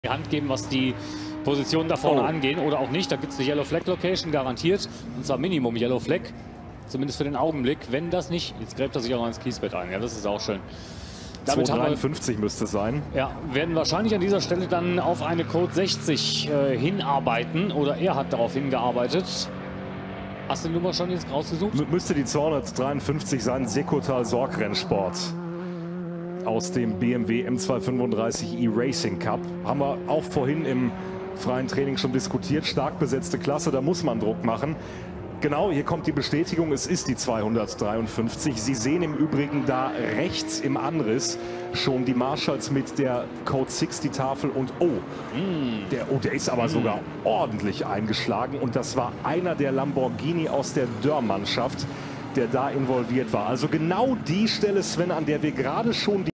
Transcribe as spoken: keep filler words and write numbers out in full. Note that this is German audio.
die Hand geben, was die Positionen da vorne oh. angehen oder auch nicht. Da gibt es eine Yellow Flag Location garantiert. Und zwar Minimum Yellow Flag. Zumindest für den Augenblick. Wenn das nicht, jetzt gräbt er sich auch noch ins Kiesbett ein. Ja, das ist auch schön. Damit zwei dreiundfünfzig müsste es sein. Ja, werden wahrscheinlich an dieser Stelle dann auf eine Code sechzig äh, hinarbeiten. Oder er hat darauf hingearbeitet. Hast du die Nummer schon jetzt rausgesucht? M müsste die zweihundertdreiundfünfzig sein. Sekotal Sorg Rennsport. Aus dem B M W M zweihundertfünfunddreißig E-Racing Cup. Haben wir auch vorhin im freien Training schon diskutiert. Stark besetzte Klasse, da muss man Druck machen. Genau, hier kommt die Bestätigung, es ist die zweihundertdreiundfünfzig. Sie sehen im Übrigen da rechts im Anriss schon die Marshalls mit der Code sechzig Tafel und oh, mm. der, oh, der ist aber mm. sogar ordentlich eingeschlagen und das war einer der Lamborghini aus der Dörr-Mannschaft, der da involviert war. Also genau die Stelle, Sven, an der wir gerade schon die